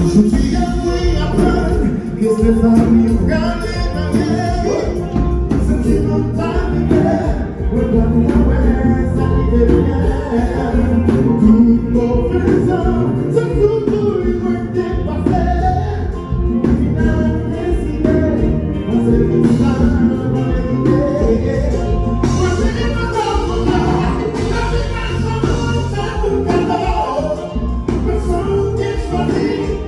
Je suis avoué à peine, qu'est-ce que ça lui regarde ma gueule? Ce qui m'en parle de regarde la ouais, ça lui devient. Tout mauvais homme, ce couteau lui était parfait. Au final, décidé, on s'est mis ça dans l'idée. Moi, c'est pas dans mon âme, la vie m'a changé, ça tout d'abord. Personne qui choisit.